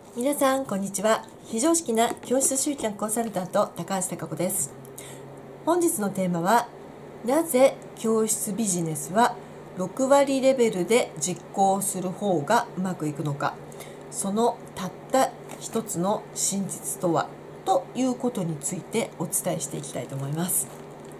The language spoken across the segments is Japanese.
皆さんこんにちは。非常識な教室集客コンサルタント高橋貴子です。本日のテーマは、なぜ教室ビジネスは6割レベルで実行する方がうまくいくのか、そのたった一つの真実とは、ということについてお伝えしていきたいと思います。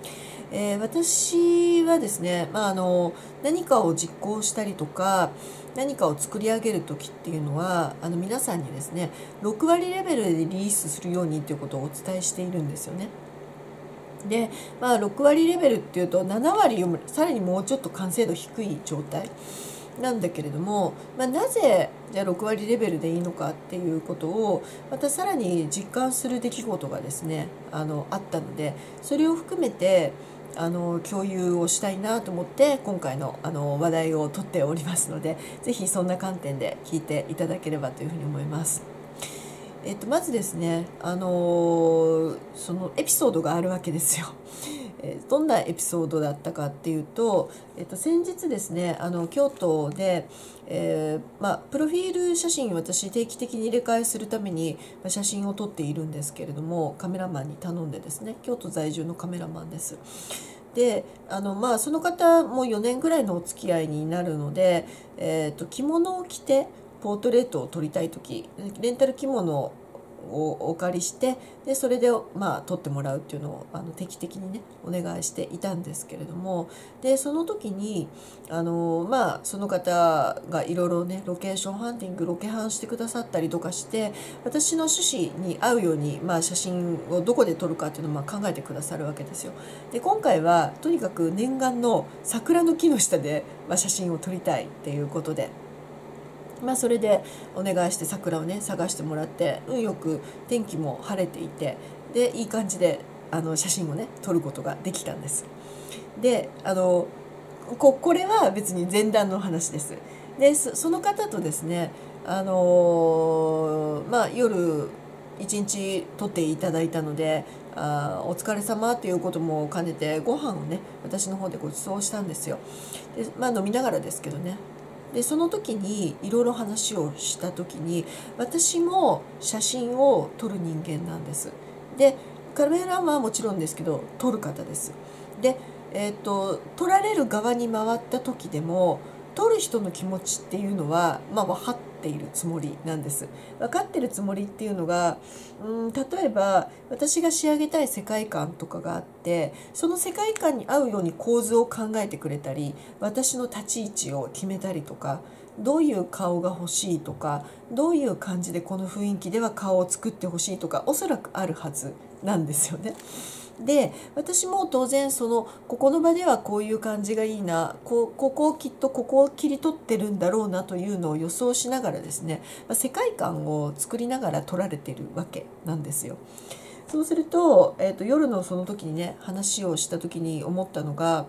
私はですね、何かを実行したりとか何かを作り上げる時っていうのは皆さんにですね6割レベルでリリースするようにということをお伝えしているんですよね。で、6割レベルっていうと7割さらにもうちょっと完成度低い状態なんだけれども、なぜじゃあ6割レベルでいいのかっていうことをまたさらに実感する出来事がですねあったので、それを含めて共有をしたいなと思って今回の話題を取っておりますので、ぜひそんな観点で聞いていただければというふうに思います。まずですね、そのエピソードがあるわけですよ。どんなエピソードだったかっていうと、先日ですね京都で、プロフィール写真私定期的に入れ替えするために写真を撮っているんですけれども、カメラマンに頼んでですね、京都在住のカメラマンです。でその方も4年ぐらいのお付き合いになるので、着物を着てポートレートを撮りたい時、レンタル着物をお借りして、でそれで撮ってもらうっていうのを定期的にねお願いしていたんですけれども、でその時にその方がいろいろねロケーションハンティングロケハンしてくださったりとかして、私の趣旨に合うように、写真をどこで撮るかっていうのを考えてくださるわけですよ。で今回はとにかく念願の桜の木の下で、写真を撮りたいっていうことで。それでお願いして桜をね探してもらって、運よく天気も晴れていて、でいい感じで写真をね撮ることができたんです。でこれは別に前段の話です。でその方とですね夜一日撮っていただいたので、お疲れ様ということも兼ねてご飯をね私の方でご馳走したんですよ。で飲みながらですけどね。でその時にいろいろ話をした時に、私も写真を撮る人間なんです。でカメラマンはもちろんですけど撮る方です。で、撮られる側に回った時でも撮る人の気持ちっていうのは、分かっているつもりなんです。分かってるつもりっていうのが、例えば私が仕上げたい世界観とかがあって、その世界観に合うように構図を考えてくれたり、私の立ち位置を決めたりとか、どういう顔が欲しいとか、どういう感じでこの雰囲気では顔を作ってほしいとか、おそらくあるはずなんですよね。で私も当然ここの場ではこういう感じがいいな、ここをきっとここを切り取ってるんだろうなというのを予想しながらですね、世界観を作りながら撮られているわけなんですよ。そうすると、夜のその時にね話をした時に思ったのが、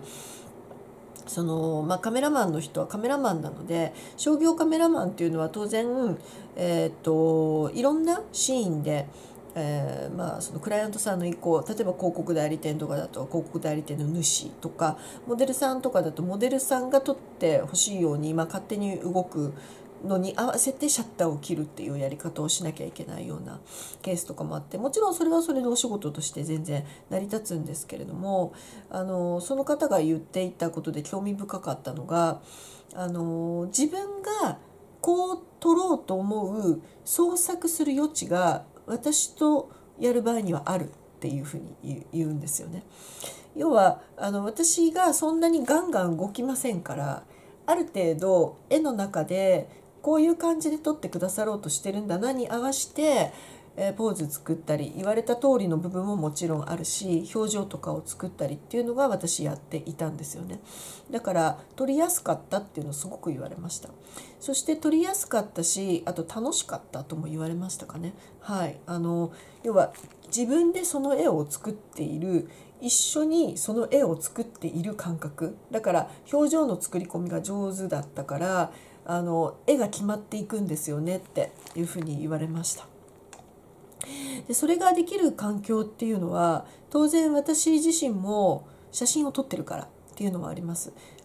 カメラマンの人はカメラマンなので、商業カメラマンっていうのは当然、いろんなシーンで、そのクライアントさんの意向、例えば広告代理店とかだと広告代理店の主とか、モデルさんとかだとモデルさんが撮ってほしいように、勝手に動くのに合わせてシャッターを切るっていうやり方をしなきゃいけないようなケースとかもあって、もちろんそれはそれでお仕事として全然成り立つんですけれども、その方が言っていたことで興味深かったのが、自分がこう撮ろうと思う創作する余地が私とやる場合にはあるっていうふうに言うんですよね。要は私がそんなにガンガン動きませんから、ある程度絵の中でこういう感じで撮ってくださろうとしてるんだなに合わせて、ポーズ作ったり、言われた通りの部分ももちろんあるし、表情とかを作ったりっていうのが私やっていたんですよね。だから撮りやすかったっていうのをすごく言われました。そして撮りやすかったし、あと楽しかったとも言われましたかね。はい、要は自分でその絵を作っている、一緒にその絵を作っている感覚だから、表情の作り込みが上手だったから絵が決まっていくんですよねっていうふうに言われました。でそれができる環境っていうのは当然私自身も写真を撮ってるからっていうのもあります。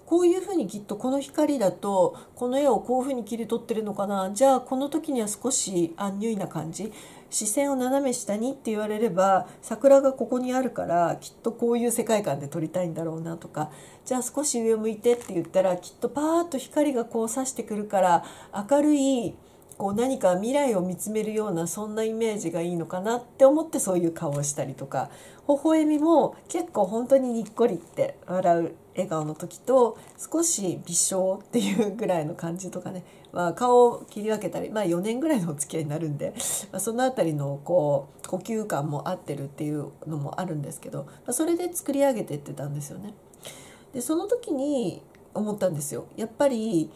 こういうふうにきっとこの光だとこの絵をこういうふうに切り取ってるのかな、じゃあこの時には少しアンニュイな感じ、視線を斜め下にって言われれば桜がここにあるからきっとこういう世界観で撮りたいんだろうなとか、じゃあ少し上を向いてって言ったらきっとパーッと光がこう差してくるから明るいこう何か未来を見つめるようなそんなイメージがいいのかなって思ってそういう顔をしたりとか、微笑みも結構本当ににっこりって笑う笑顔の時と少し微笑っていうぐらいの感じとかね、顔を切り分けたり、4年ぐらいのお付き合いになるんで、そのあたりのこう呼吸感も合ってるっていうのもあるんですけど、それで作り上げてってたんですよね。でその時に思ったんですよ。やっぱり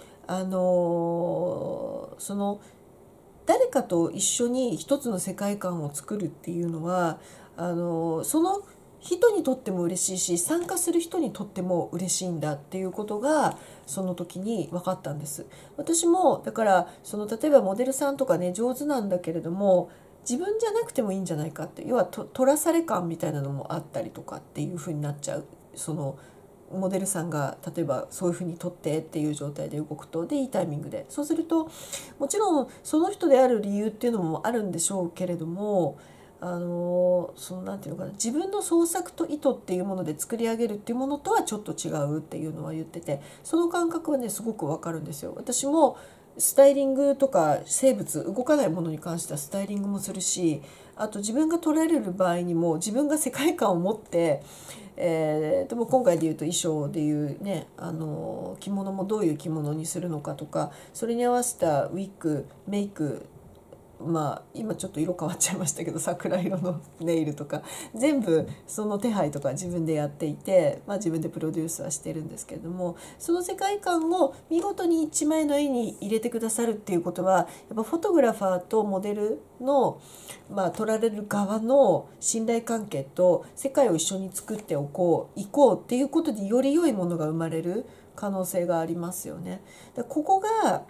その誰かと一緒に一つの世界観を作るっていうのはその人にとっても嬉しいし参加する人にとっても嬉しいんだっていうことがその時に分かったんです。私もだから例えばモデルさんとかね上手なんだけれども自分じゃなくてもいいんじゃないかって、要は取らされ感みたいなのもあったりとかっていう風になっちゃう。モデルさんが例えばそういうふうに撮ってっていう状態で動くといいタイミングでそうするともちろんその人である理由っていうのもあるんでしょうけれどもなんていうのかな、自分の創作と意図っていうもので作り上げるっていうものとはちょっと違うっていうのは言ってて、その感覚はねすごくわかるんですよ。私もスタイリングとか生物動かないものに関してはスタイリングもするし、あと自分が撮られる場合にも自分が世界観を持ってでも今回でいうと衣装でいうね着物もどういう着物にするのかとか、それに合わせたウィッグメイク、今ちょっと色変わっちゃいましたけど桜色のネイルとか全部その手配とか自分でやっていて、自分でプロデュースはしてるんですけれども、その世界観を見事に一枚の絵に入れてくださるっていうことはやっぱフォトグラファーとモデルの、撮られる側の信頼関係と世界を一緒に作っていこうっていうことでより良いものが生まれる可能性がありますよね。でここが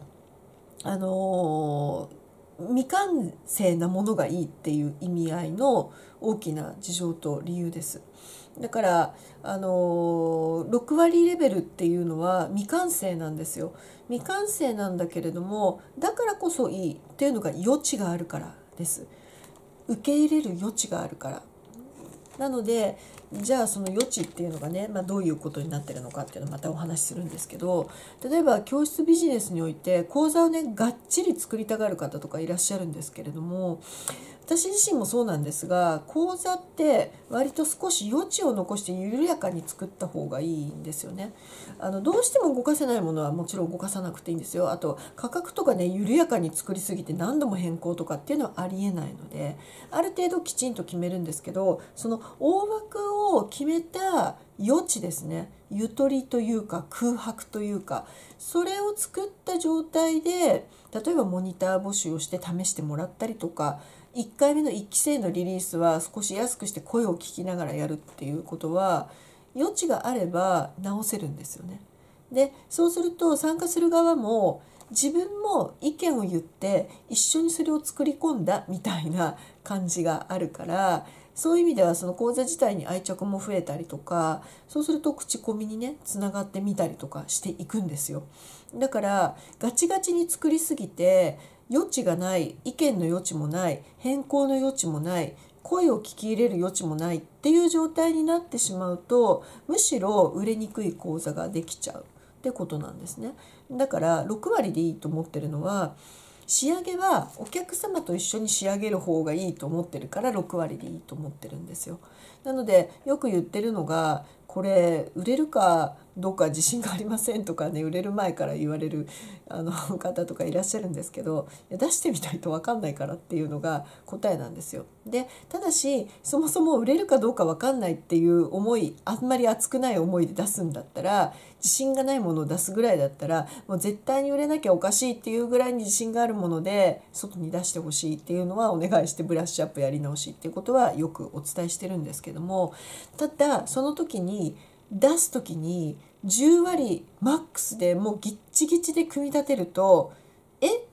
未完成なものがいいっていう意味合いの大きな事情と理由です。だから6割レベルっていうのは未完成なんですよ。未完成なんだけれどもだからこそいいっていうのが余地があるからです。受け入れる余地があるから。なのでじゃあその余地っていうのがね、どういうことになってるのかっていうのをまたお話しするんですけど、例えば教室ビジネスにおいて講座をねがっちり作りたがる方とかいらっしゃるんですけれども、私自身もそうなんですが講座って割と少し余地を残して緩やかに作った方がいいんですよね。どうしても動かせないものはもちろん動かさなくていいんですよ。あと価格とかね緩やかに作りすぎて何度も変更とかっていうのはありえないので、ある程度きちんと決めるんですけど、その大枠を決めた余地ですね、ゆとりというか空白というか、それを作った状態で例えばモニター募集をして試してもらったりとか、1回目の1期生のリリースは少し安くして声を聞きながらやるっていうことは余地があれば直せるんですよね。でそうすると参加する側も自分も意見を言って一緒にそれを作り込んだみたいな感じがあるから、そういう意味ではその講座自体に愛着も増えたりとか、そうすると口コミにねつながってみたりとかしていくんですよ。だからガチガチに作りすぎて余地がない、意見の余地もない、変更の余地もない、声を聞き入れる余地もないっていう状態になってしまうと、むしろ売れにくい講座ができちゃうってことなんですね。だから6割でいいと思ってるのは、仕上げはお客様と一緒に仕上げる方がいいと思ってるから6割でいいと思ってるんですよ。なのでよく言ってるのが、これ売れるかどうか自信がありませんとかね、売れる前から言われる方とかいらっしゃるんですけど、出してみないと分かんないからっていうのが答えなんですよ。でただしそもそも売れるかどうか分かんないっていう思い、あんまり熱くない思いで出すんだったら、自信がないものを出すぐらいだったらもう絶対に売れなきゃおかしいっていうぐらいに自信があるもので外に出してほしいっていうのはお願いしてブラッシュアップやり直しっていうことはよくお伝えしてるんですけども、ただその時に出す時に10割マックスでもうギッチギチで組み立てると、えっ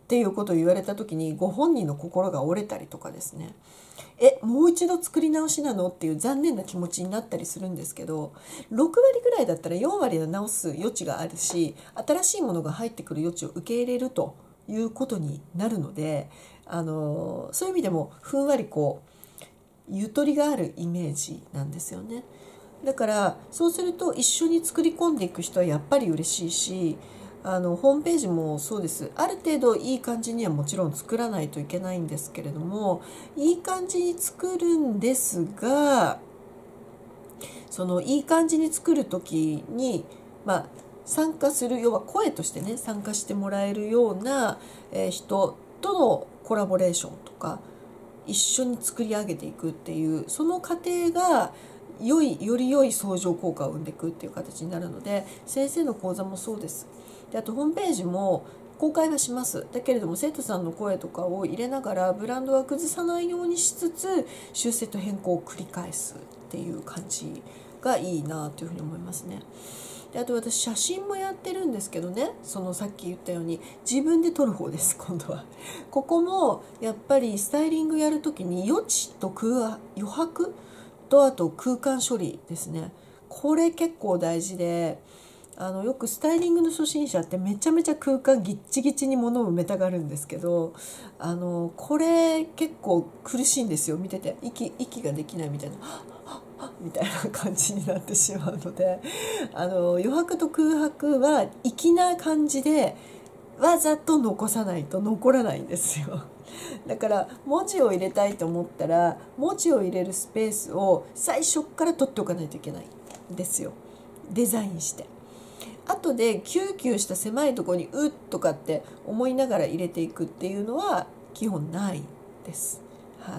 っていうことを言われた時にご本人の心が折れたりとかですね、もう一度作り直しなのっていう残念な気持ちになったりするんですけど、6割ぐらいだったら4割で直す余地があるし、新しいものが入ってくる余地を受け入れるということになるので、そういう意味でもふんわりゆとりがあるイメージなんですよね。だからそうすると一緒に作り込んでいく人はやっぱり嬉しいし、ホームページもそうです。ある程度いい感じにはもちろん作らないといけないんですけれども、いい感じに作るんですが、そのいい感じに作る時に、参加する、要は声としてね参加してもらえるような人とのコラボレーションとか、一緒に作り上げていくっていうその過程がより良い相乗効果を生んでいくっていう形になるので、先生の講座もそうです。で、あとホームページも公開はします。だけれども生徒さんの声とかを入れながらブランドは崩さないようにしつつ、修正と変更を繰り返すっていう感じがいいなというふうに思いますね。で、あと私写真もやってるんですけどね、そのさっき言ったように自分で撮る方です。今度はここもやっぱりスタイリングやるときに余地と余白と、あと空間処理ですね。これ結構大事で、よくスタイリングの初心者ってめちゃめちゃ空間ギッチギチに物を埋めたがるんですけど、これ結構苦しいんですよ。見てて息ができないみたいなみたいな感じになってしまうので、余白と空白は粋な感じでわざと残さないと残らないんですよ。だから文字を入れたいと思ったら文字を入れるスペースを最初から取っておかないといけないんですよ。デザインして後でキューキューした狭いところにうっとかって思いながら入れていくっていうのは基本ないです。はい、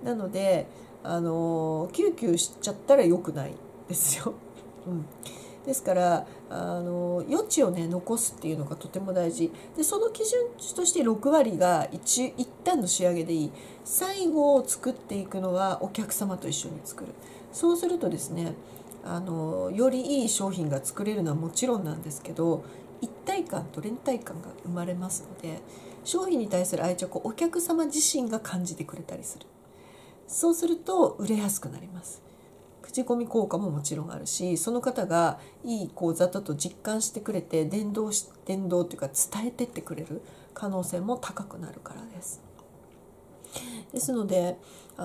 なのでキューキューしちゃったら良くないですよ。ですから余地をね残すっていうのがとても大事で、その基準として6割が一旦の仕上げでいい。最後を作っていくのはお客様と一緒に作る。そうするとですね、よりいい商品が作れるのはもちろんなんですけど、一体感と連帯感が生まれますので、商品に対する愛着をお客様自身が感じてくれたりする。そうすると売れやすくなります。口コミ効果ももちろんあるし、その方がいい講座だと実感してくれて伝導というか伝えてってくれる可能性も高くなるからです。ですので、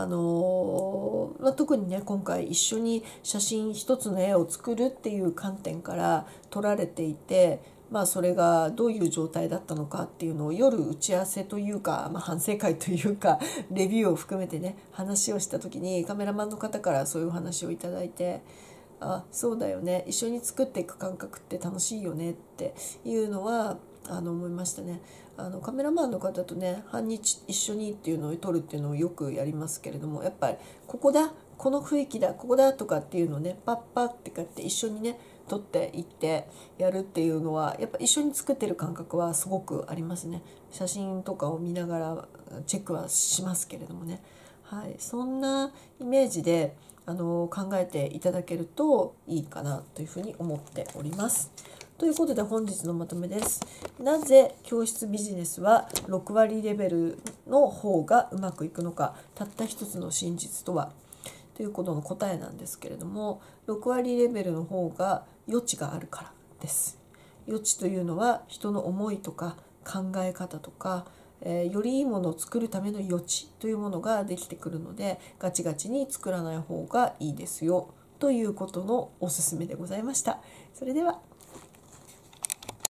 特にね今回一緒に写真一つの絵を作るっていう観点から撮られていて、それがどういう状態だったのかっていうのを夜打ち合わせというか、反省会というかレビューを含めてね話をした時にカメラマンの方からそういうお話をいただいて、そうだよね、一緒に作っていく感覚って楽しいよねっていうのは思いましたね。カメラマンの方とね半日一緒にっていうのを撮るっていうのをよくやりますけれども、やっぱりここだ、この雰囲気だ、ここだとかっていうのをねパッパってかって一緒にね撮っていってやるっていうのはやっぱ一緒に作ってる感覚はすごくありますね。写真とかを見ながらチェックはしますけれどもね、そんなイメージで考えていただけるといいかなというふうに思っております。ということで本日のまとめです。なぜ教室ビジネスは6割レベルの方がうまくいくのか、たった一つの真実とはということの答えなんですけれども、6割レベルの方が余地があるからです。余地というのは人の思いとか考え方とか、よりいいものを作るための余地というものができてくるので、ガチガチに作らない方がいいですよということのおすすめでございました。それでは。